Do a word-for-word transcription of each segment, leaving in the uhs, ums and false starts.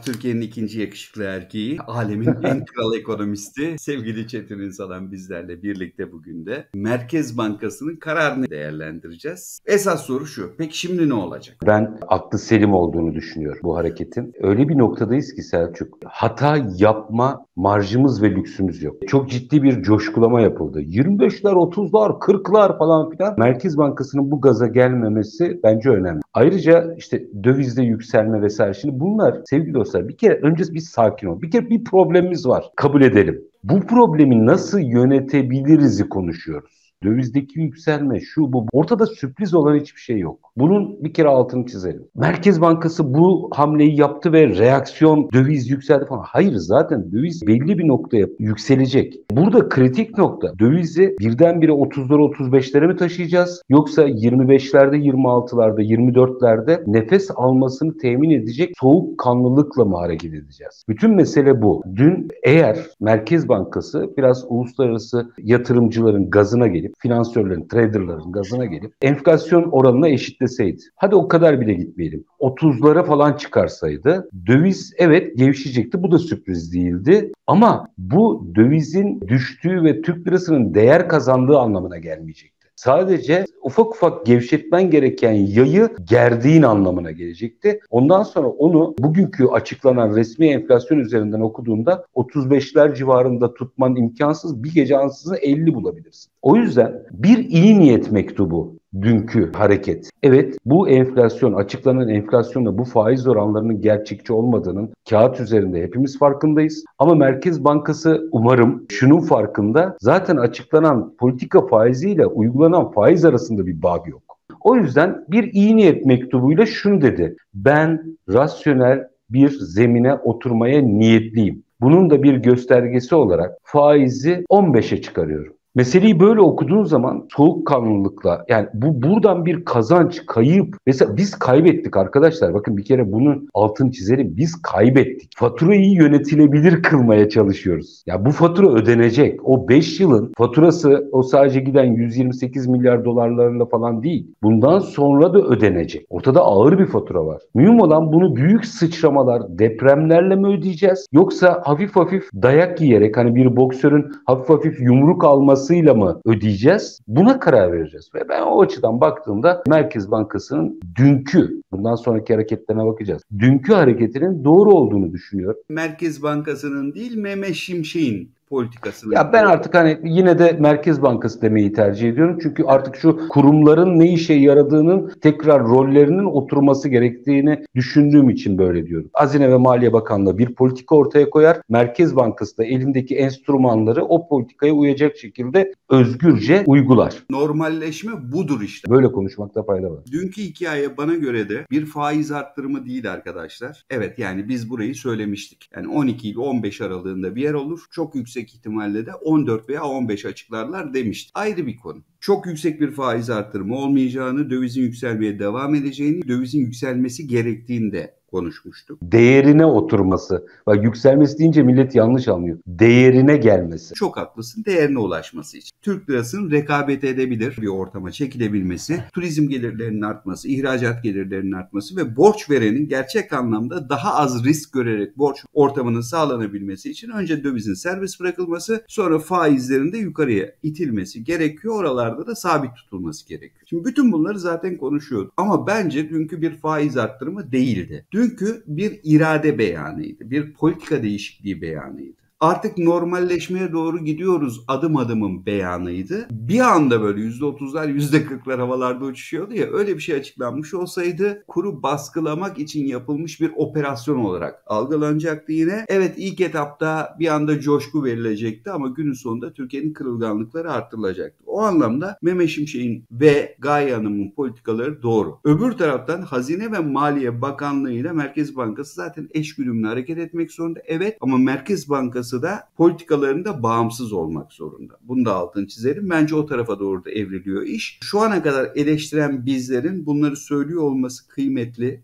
Türkiye'nin ikinci yakışıklı erkeği, alemin en kral ekonomisti sevgili Çetin Ünsal'ın bizlerle birlikte bugün de Merkez Bankası'nın kararını değerlendireceğiz. Esas soru şu, peki şimdi ne olacak? Ben aklı selim olduğunu düşünüyorum bu hareketin. Öyle bir noktadayız ki Selçuk, hata yapma marjımız ve lüksümüz yok. Çok ciddi bir coşkulama yapıldı. yirmi beşler, otuzlar, kırklar falan filan. Merkez Bankası'nın bu gaza gelmemesi bence önemli. Ayrıca işte dövizde yükselme vesaire. Şimdi bunlar sevgili dostlar, bir kere önce bir sakin ol. Bir kere bir problemimiz var. Kabul edelim. Bu problemi nasıl yönetebiliriz'i konuşuyoruz. Dövizdeki yükselme, şu bu. Ortada sürpriz olan hiçbir şey yok. Bunun bir kere altını çizelim. Merkez Bankası bu hamleyi yaptı ve reaksiyon döviz yükseldi falan. Hayır, zaten döviz belli bir noktaya yükselecek. Burada kritik nokta, dövizi birdenbire otuzlara otuz beşlere mi taşıyacağız? Yoksa yirmi beşlerde, yirmi altılarda, yirmi dörtlerde nefes almasını temin edecek soğukkanlılıkla mı hareket edeceğiz? Bütün mesele bu. Dün eğer Merkez Bankası biraz uluslararası yatırımcıların gazına gelip, finansörlerin, traderların gazına gelip enflasyon oranına eşitleseydi. Hadi o kadar bile gitmeyelim. otuzlara falan çıkarsaydı döviz evet gevşeyecekti. Bu da sürpriz değildi. Ama bu dövizin düştüğü ve Türk lirasının değer kazandığı anlamına gelmeyecekti. Sadece ufak ufak gevşetmen gereken yayı gerdiğin anlamına gelecekti. Ondan sonra onu bugünkü açıklanan resmi enflasyon üzerinden okuduğunda otuz beşler civarında tutman imkansız. Bir gece ansızın elli bulabilirsin. O yüzden bir iyi niyet mektubu dünkü hareket. Evet, bu enflasyon, açıklanan enflasyonla bu faiz oranlarının gerçekçi olmadığının kağıt üzerinde hepimiz farkındayız. Ama Merkez Bankası umarım şunun farkında, zaten açıklanan politika faiziyle uygulanan faiz arasında bir bağ yok. O yüzden bir iyi niyet mektubuyla şunu dedi: ben rasyonel bir zemine oturmaya niyetliyim. Bunun da bir göstergesi olarak faizi on beşe çıkarıyorum. Meseleyi böyle okuduğun zaman soğukkanlılıkla, yani bu buradan bir kazanç, kayıp. Mesela biz kaybettik arkadaşlar. Bakın bir kere bunun altını çizelim. Biz kaybettik. Faturayı yönetilebilir kılmaya çalışıyoruz. Ya bu fatura ödenecek. O beş yılın faturası o sadece giden yüz yirmi sekiz milyar dolarlarla falan değil. Bundan sonra da ödenecek. Ortada ağır bir fatura var. Mühim olan bunu büyük sıçramalar, depremlerle mi ödeyeceğiz? Yoksa hafif hafif dayak yiyerek, hani bir boksörün hafif hafif yumruk alması ile mı ödeyeceğiz? Buna karar vereceğiz. Ve ben o açıdan baktığımda Merkez Bankası'nın dünkü, bundan sonraki hareketlerine bakacağız, dünkü hareketinin doğru olduğunu düşünüyorum. Merkez Bankası'nın değil, Mehmet Şimşek'in politikasını. Ya ben artık hani yine de Merkez Bankası demeyi tercih ediyorum. Çünkü artık şu kurumların ne işe yaradığının tekrar rollerinin oturması gerektiğini düşündüğüm için böyle diyorum. Hazine ve Maliye Bakanlığı bir politika ortaya koyar. Merkez Bankası da elindeki enstrümanları o politikaya uyacak şekilde özgürce uygular. Normalleşme budur işte. Böyle konuşmakta fayda var. Dünkü hikaye bana göre de bir faiz arttırımı değil arkadaşlar. Evet, yani biz burayı söylemiştik. Yani on iki ile on beş aralığında bir yer olur. Çok yüksek ihtimalle de on dört veya on beş açıklarlar demiştik. Ayrı bir konu. Çok yüksek bir faiz arttırımı olmayacağını, dövizin yükselmeye devam edeceğini, dövizin yükselmesi gerektiğini de konuşmuştuk. Değerine oturması. Bak, yükselmesi deyince millet yanlış anlıyor. Değerine gelmesi. Çok haklısın, değerine ulaşması için. Türk lirasının rekabet edebilir bir ortama çekilebilmesi, turizm gelirlerinin artması, ihracat gelirlerinin artması ve borç verenin gerçek anlamda daha az risk görerek borç ortamının sağlanabilmesi için önce dövizin serbest bırakılması, sonra faizlerin de yukarıya itilmesi gerekiyor. Oralarda da sabit tutulması gerekiyor. Şimdi bütün bunları zaten konuşuyorduk. Ama bence dünkü bir faiz arttırımı değildi. Dünkü bir irade beyanıydı. Bir politika değişikliği beyanıydı. Artık normalleşmeye doğru gidiyoruz adım adımın beyanıydı. Bir anda böyle yüzde otuzlar, yüzde kırklar havalarda uçuşuyordu ya, öyle bir şey açıklanmış olsaydı kuru baskılamak için yapılmış bir operasyon olarak algılanacaktı yine. Evet, ilk etapta bir anda coşku verilecekti ama günün sonunda Türkiye'nin kırılganlıkları artırılacaktı. O anlamda Mehmet Şimşek'in ve Gaye Hanım'ın politikaları doğru. Öbür taraftan Hazine ve Maliye Bakanlığı ile Merkez Bankası zaten eşgüdümlü hareket etmek zorunda. Evet, ama Merkez Bankası da politikalarında bağımsız olmak zorunda. Bunu da altını çizelim. Bence o tarafa doğru da evriliyor iş. Şu ana kadar eleştiren bizlerin bunları söylüyor olması kıymetli.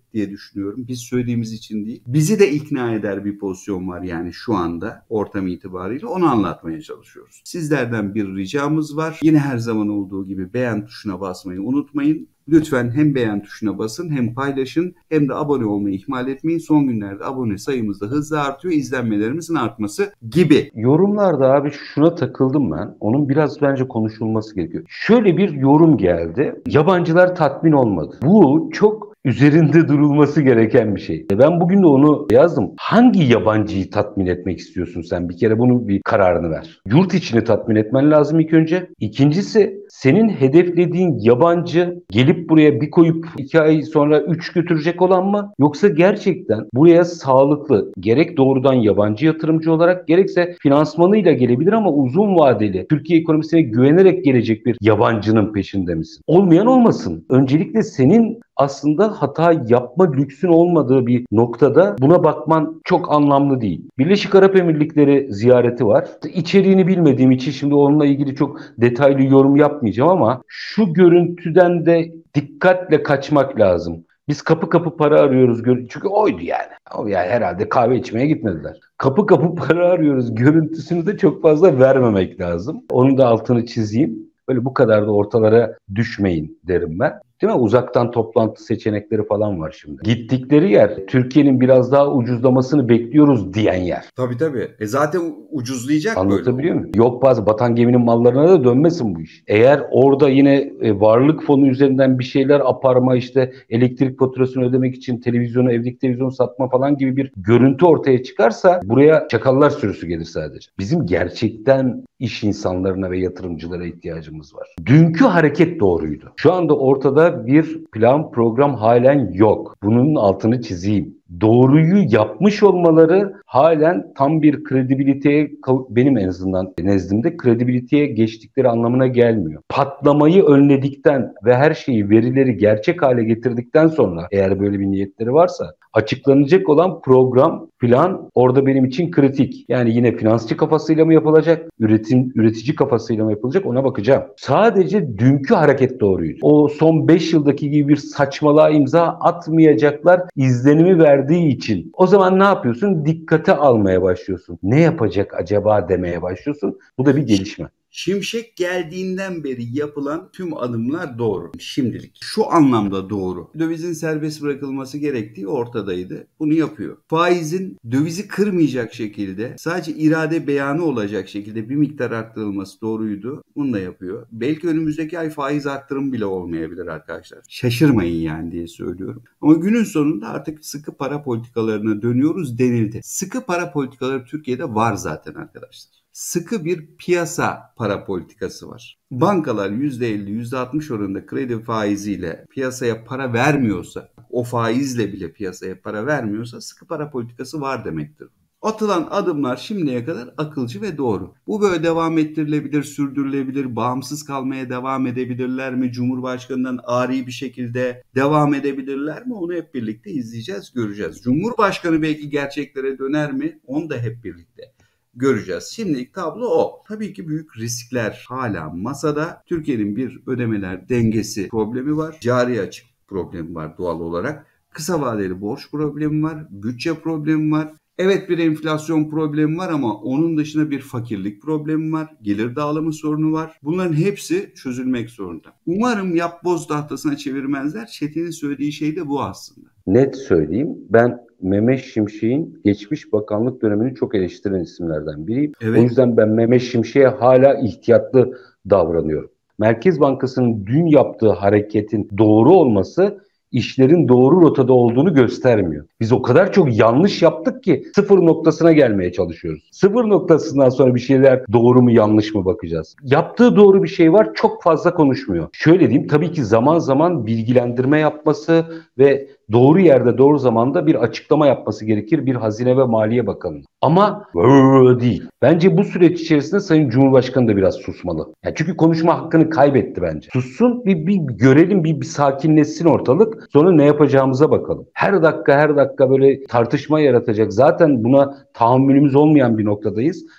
diye düşünüyorum. Biz söylediğimiz için değil. Bizi de ikna eder bir pozisyon var yani şu anda ortam itibariyle. Onu anlatmaya çalışıyoruz. Sizlerden bir ricamız var. Yine her zaman olduğu gibi beğen tuşuna basmayı unutmayın. Lütfen hem beğen tuşuna basın hem paylaşın hem de abone olmayı ihmal etmeyin. Son günlerde abone sayımız da hızla artıyor. İzlenmelerimizin artması gibi. Yorumlarda abi şuna takıldım ben. Onun biraz bence konuşulması gerekiyor. Şöyle bir yorum geldi. Yabancılar tatmin olmadı. Bu çok üzerinde durulması gereken bir şey. Ben bugün de onu yazdım. Hangi yabancıyı tatmin etmek istiyorsun sen? Bir kere bunun bir kararını ver. Yurt içini tatmin etmen lazım ilk önce. İkincisi, senin hedeflediğin yabancı gelip buraya bir koyup iki ay sonra üç götürecek olan mı? Yoksa gerçekten buraya sağlıklı, gerek doğrudan yabancı yatırımcı olarak gerekse finansmanıyla gelebilir ama uzun vadeli, Türkiye ekonomisine güvenerek gelecek bir yabancının peşinde misin? Olmayan olmasın. Öncelikle senin aslında hata yapma lüksün olmadığı bir noktada buna bakman çok anlamlı değil. Birleşik Arap Emirlikleri ziyareti var. İçeriğini bilmediğim için şimdi onunla ilgili çok detaylı yorum yapmayacağım ama şu görüntüden de dikkatle kaçmak lazım. Biz kapı kapı para arıyoruz. Çünkü oydu yani. O yani herhalde kahve içmeye gitmediler. Kapı kapı para arıyoruz. Görüntüsünü de çok fazla vermemek lazım. Onun da altını çizeyim. Böyle bu kadar da ortalara düşmeyin derim ben. Değil mi? Uzaktan toplantı seçenekleri falan var şimdi. Gittikleri yer Türkiye'nin biraz daha ucuzlamasını bekliyoruz diyen yer. Tabii tabii. E zaten ucuzlayacak böyle. Anlatabiliyor muyum? Yok bazı batan geminin mallarına da dönmesin bu iş. Eğer orada yine e, varlık fonu üzerinden bir şeyler aparma, işte elektrik faturasını ödemek için televizyonu, evdeki televizyonu satma falan gibi bir görüntü ortaya çıkarsa buraya çakallar sürüsü gelir sadece. Bizim gerçekten iş insanlarına ve yatırımcılara ihtiyacımız var. Dünkü hareket doğruydu. Şu anda ortada bir plan program halen yok. Bunun altını çizeyim. Doğruyu yapmış olmaları halen tam bir kredibiliteye, benim en azından nezdimde kredibiliteye geçtikleri anlamına gelmiyor. Patlamayı önledikten ve her şeyi, verileri gerçek hale getirdikten sonra eğer böyle bir niyetleri varsa açıklanacak olan program, plan orada benim için kritik. Yani yine finansçı kafasıyla mı yapılacak, üretim üretici kafasıyla mı yapılacak ona bakacağım. Sadece dünkü hareket doğruydu. O son beş yıldaki gibi bir saçmalığa imza atmayacaklar izlenimi verdiği için. O zaman ne yapıyorsun? Dikkate almaya başlıyorsun. Ne yapacak acaba demeye başlıyorsun. Bu da bir gelişme. Şimşek geldiğinden beri yapılan tüm adımlar doğru. Şimdilik. Şu anlamda doğru. Dövizin serbest bırakılması gerektiği ortadaydı. Bunu yapıyor. Faizin dövizi kırmayacak şekilde, sadece irade beyanı olacak şekilde bir miktar arttırılması doğruydu. Bunu da yapıyor. Belki önümüzdeki ay faiz arttırım bile olmayabilir arkadaşlar. Şaşırmayın yani diye söylüyorum. Ama günün sonunda artık sıkı para politikalarına dönüyoruz denildi. Sıkı para politikaları Türkiye'de var zaten arkadaşlar. Sıkı bir piyasa para politikası var. Bankalar yüzde elli yüzde altmış oranında kredi faiziyle piyasaya para vermiyorsa, o faizle bile piyasaya para vermiyorsa sıkı para politikası var demektir. Atılan adımlar şimdiye kadar akılcı ve doğru. Bu böyle devam ettirilebilir, sürdürülebilir, bağımsız kalmaya devam edebilirler mi? Cumhurbaşkanından ari bir şekilde devam edebilirler mi? Onu hep birlikte izleyeceğiz, göreceğiz. Cumhurbaşkanı belki gerçeklere döner mi? Onu da hep birlikte göreceğiz. Şimdilik tablo o. Tabii ki büyük riskler hala masada. Türkiye'nin bir ödemeler dengesi problemi var. Cari açık problemi var doğal olarak. Kısa vadeli borç problemi var. Bütçe problemi var. Evet bir enflasyon problemi var ama onun dışında bir fakirlik problemi var. Gelir dağılımı sorunu var. Bunların hepsi çözülmek zorunda. Umarım yapboz tahtasına çevirmezler. Çetin'in söylediği şey de bu aslında. Net söyleyeyim. Ben Mehmet Şimşek'in geçmiş bakanlık dönemini çok eleştiren isimlerden biriyim. Evet. O yüzden ben Mehmet Şimşek'e hala ihtiyatlı davranıyorum. Merkez Bankası'nın dün yaptığı hareketin doğru olması işlerin doğru rotada olduğunu göstermiyor. Biz o kadar çok yanlış yaptık ki sıfır noktasına gelmeye çalışıyoruz. Sıfır noktasından sonra bir şeyler doğru mu yanlış mı bakacağız. Yaptığı doğru bir şey var, çok fazla konuşmuyor. Şöyle diyeyim, tabii ki zaman zaman bilgilendirme yapması ve doğru yerde doğru zamanda bir açıklama yapması gerekir bir Hazine ve Maliye Bakanı'nın. Ama böyle değil. Bence bu süreç içerisinde Sayın Cumhurbaşkanı da biraz susmalı. Yani çünkü konuşma hakkını kaybetti bence. Sussun, bir, bir görelim, bir, bir sakinleşsin ortalık. Sonra ne yapacağımıza bakalım. Her dakika her dakika böyle tartışma yaratacak. Zaten buna tahammülümüz olmayan bir noktadayız.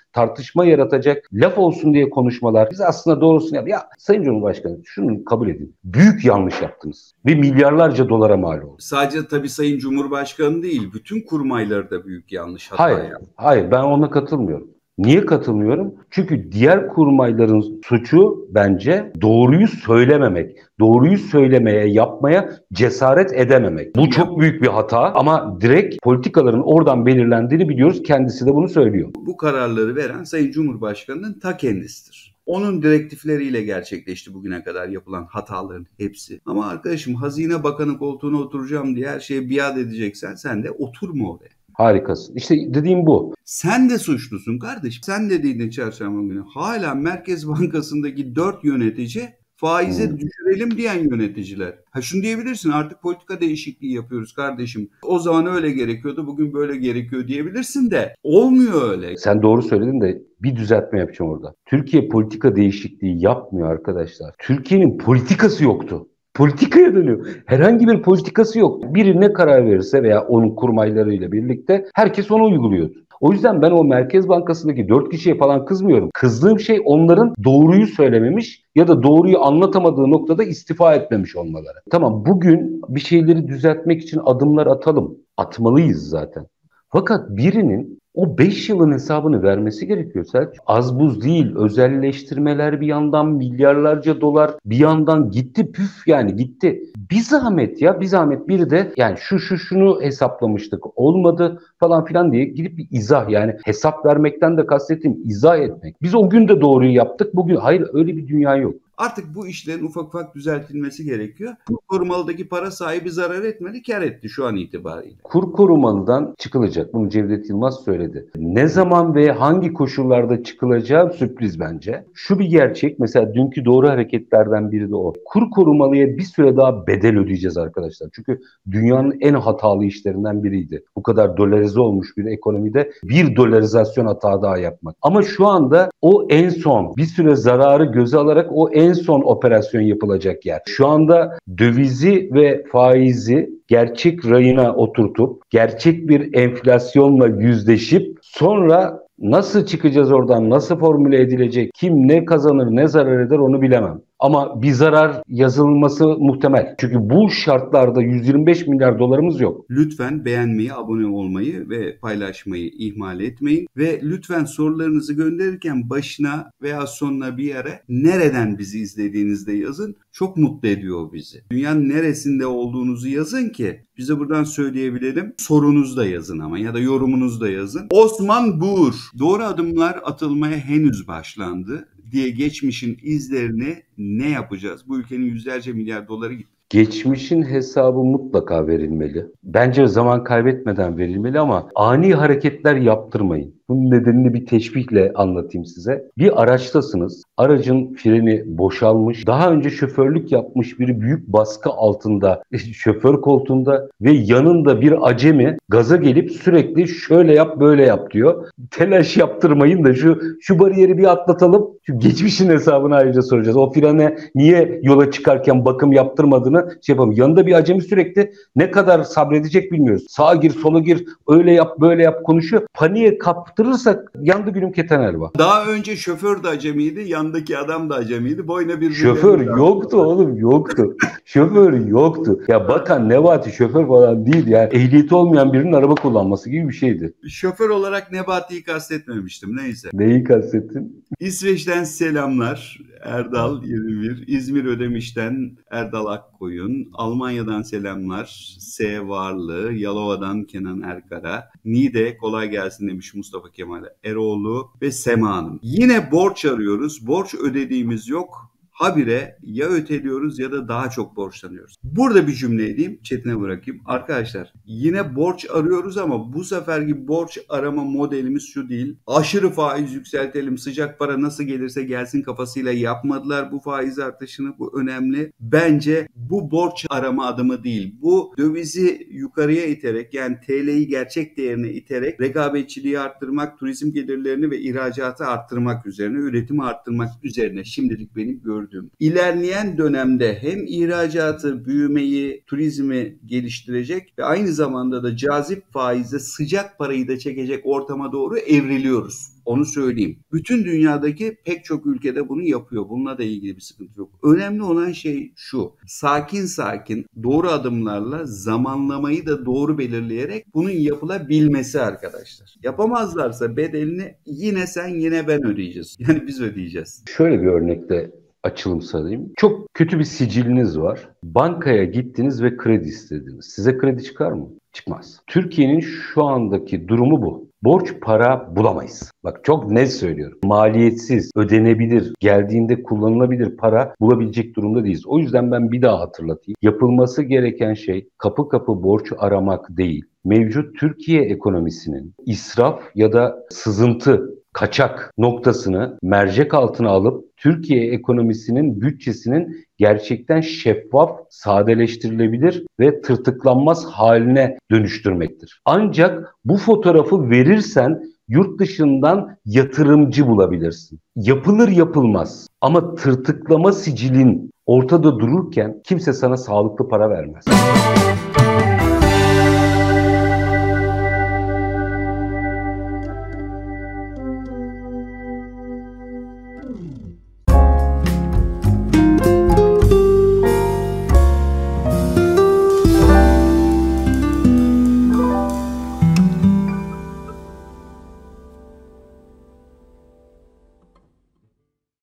tartışma yaratacak, laf olsun diye konuşmalar. Biz aslında doğrusunu yap. Ya Sayın Cumhurbaşkanı şunu kabul edin. Büyük yanlış yaptınız ve milyarlarca dolara mal oldu. Sadece tabii Sayın Cumhurbaşkanı değil, bütün kurmayları da büyük yanlış hata Hayır, yaptı. hayır ben ona katılmıyorum. Niye katılmıyorum? Çünkü diğer kurmayların suçu bence doğruyu söylememek. Doğruyu söylemeye, yapmaya cesaret edememek. Bu çok büyük bir hata ama direkt politikaların oradan belirlendiğini biliyoruz. Kendisi de bunu söylüyor. Bu kararları veren Sayın Cumhurbaşkanı'nın ta kendisidir. Onun direktifleriyle gerçekleşti bugüne kadar yapılan hataların hepsi. Ama arkadaşım Hazine Bakanı koltuğuna oturacağım diye her şeye biat edeceksen sen de oturma oraya. Harikasın. İşte dediğim bu. Sen de suçlusun kardeşim. Sen dediğinde çarşamba günü hala Merkez Bankası'ndaki dört yönetici faize hmm. düşürelim diyen yöneticiler. Ha şunu diyebilirsin, artık politika değişikliği yapıyoruz kardeşim. O zaman öyle gerekiyordu, bugün böyle gerekiyor diyebilirsin de olmuyor öyle. Sen doğru söyledin de bir düzeltme yapacağım orada. Türkiye politika değişikliği yapmıyor arkadaşlar. Türkiye'nin politikası yoktu. Politikaya dönüyor. Herhangi bir politikası yok. Biri ne karar verirse veya onun kurmaylarıyla birlikte herkes onu uyguluyordu. O yüzden ben o Merkez Bankası'ndaki dört kişiye falan kızmıyorum. Kızdığım şey onların doğruyu söylememiş ya da doğruyu anlatamadığı noktada istifa etmemiş olmaları. Tamam, bugün bir şeyleri düzeltmek için adımlar atalım. Atmalıyız zaten. Fakat birinin o beş yılın hesabını vermesi gerekiyor Selçuk. Az buz değil. Özelleştirmeler bir yandan, milyarlarca dolar bir yandan gitti, püf yani gitti. Bir zahmet ya bir zahmet biri de yani şu şu şunu hesaplamıştık olmadı falan filan diye gidip bir izah, yani hesap vermekten de kastettiğim izah etmek. Biz o gün de doğruyu yaptık, bugün hayır, öyle bir dünya yok. Artık bu işlerin ufak ufak düzeltilmesi gerekiyor. Kur korumalıdaki para sahibi zarar etmedi, kar etti şu an itibariyle. Kur korumalıdan çıkılacak. Bunu Cevdet Yılmaz söyledi. Ne zaman ve hangi koşullarda çıkılacağı sürpriz bence. Şu bir gerçek. Mesela dünkü doğru hareketlerden biri de o. Kur korumalıya bir süre daha bedel ödeyeceğiz arkadaşlar. Çünkü dünyanın en hatalı işlerinden biriydi. Bu kadar dolarize olmuş bir ekonomide bir dolarizasyon hata daha yapmak. Ama şu anda o en son bir süre zararı göze alarak o en son operasyon yapılacak yer. Şu anda dövizi ve faizi gerçek rayına oturtup gerçek bir enflasyonla yüzleşip sonra nasıl çıkacağız oradan, nasıl formüle edilecek, kim ne kazanır ne zarar eder onu bilemem. Ama bir zarar yazılması muhtemel. Çünkü bu şartlarda yüz yirmi beş milyar dolarımız yok. Lütfen beğenmeyi, abone olmayı ve paylaşmayı ihmal etmeyin. Ve lütfen sorularınızı gönderirken başına veya sonuna bir yere nereden bizi izlediğinizde yazın. Çok mutlu ediyor bizi. Dünyanın neresinde olduğunuzu yazın ki bize buradan söyleyebilelim. Sorunuz da yazın ama ya da yorumunuz da yazın. Osman Buğur, doğru adımlar atılmaya henüz başlandı diye geçmişin izlerini ne yapacağız? Bu ülkenin yüzlerce milyar doları gitti. Geçmişin hesabı mutlaka verilmeli. Bence zaman kaybetmeden verilmeli ama ani hareketler yaptırmayın. Bunun nedenini bir teşbihle anlatayım size. Bir araçtasınız. Aracın freni boşalmış. Daha önce şoförlük yapmış biri büyük baskı altında şoför koltuğunda ve yanında bir acemi gaza gelip sürekli şöyle yap böyle yap diyor. Telaş yaptırmayın da şu şu bariyeri bir atlatalım. Şu geçmişin hesabını ayrıca soracağız. O frene niye yola çıkarken bakım yaptırmadığını şey yapalım. Yanında bir acemi sürekli ne kadar sabredecek bilmiyoruz. Sağa gir, sola gir, öyle yap, böyle yap konuşuyor. Paniğe kaptırırsak yandı gülüm keten elva. Daha önce şoför de acemiydi, yandaki adam da acemiydi. Boyuna bir şoför yoktu oğlum, yoktu. Şoför yoktu. Ya bakan Nebati şoför falan değil yani. Ehliyeti olmayan birinin araba kullanması gibi bir şeydi. Şoför olarak Nebati'yi kastetmemiştim. Neyse. Neyi kastettin? İsveç'ten selamlar. Erdal yirmi bir. İzmir Ödemiş'ten Erdal Akkoyun. Almanya'dan selamlar. S. Varlı. Yalova'dan Kenan Erkara. Niğde kolay gelsin demiş Mustafa Kemal Eroğlu ve Sema Hanım. Yine borç arıyoruz. Borç ödediğimiz yok. Habire ya öteliyoruz ya da daha çok borçlanıyoruz. Burada bir cümle edeyim, Çetin'e bırakayım. Arkadaşlar yine borç arıyoruz ama bu seferki borç arama modelimiz şu değil. Aşırı faiz yükseltelim, sıcak para nasıl gelirse gelsin kafasıyla yapmadılar bu faiz artışını. Bu önemli. Bence bu borç arama adımı değil. Bu dövizi yukarıya iterek, yani T L'yi gerçek değerine iterek rekabetçiliği arttırmak, turizm gelirlerini ve ihracatı arttırmak üzerine, üretimi arttırmak üzerine şimdilik benim gördüğüm gördüm. İlerleyen dönemde hem ihracatı, büyümeyi, turizmi geliştirecek ve aynı zamanda da cazip faizle sıcak parayı da çekecek ortama doğru evriliyoruz. Onu söyleyeyim. Bütün dünyadaki pek çok ülkede bunu yapıyor. Bununla da ilgili bir sıkıntı yok. Önemli olan şey şu. Sakin sakin doğru adımlarla zamanlamayı da doğru belirleyerek bunun yapılabilmesi arkadaşlar. Yapamazlarsa bedelini yine sen yine ben ödeyeceğiz. Yani biz ödeyeceğiz. Şöyle bir örnekle açılım sağlayayım. Çok kötü bir siciliniz var. Bankaya gittiniz ve kredi istediniz. Size kredi çıkar mı? Çıkmaz. Türkiye'nin şu andaki durumu bu. Borç para bulamayız. Bak çok net söylüyorum. Maliyetsiz, ödenebilir, geldiğinde kullanılabilir para bulabilecek durumda değiliz. O yüzden ben bir daha hatırlatayım. Yapılması gereken şey kapı kapı borç aramak değil. Mevcut Türkiye ekonomisinin israf ya da sızıntı, kaçak noktasını mercek altına alıp Türkiye ekonomisinin bütçesinin gerçekten şeffaf, sadeleştirilebilir ve tırtıklanmaz haline dönüştürmektir. Ancak bu fotoğrafı verirsen yurt dışından yatırımcı bulabilirsin. Yapılır yapılmaz ama tırtıklama sicilin ortada dururken kimse sana sağlıklı para vermez.